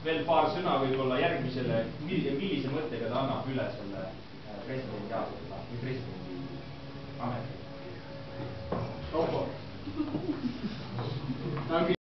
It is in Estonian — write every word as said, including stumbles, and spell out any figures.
veel paar sõna võib-olla järgmisele, millise mõttega ta annab üle selle presidendi aasta või presidendi ameti.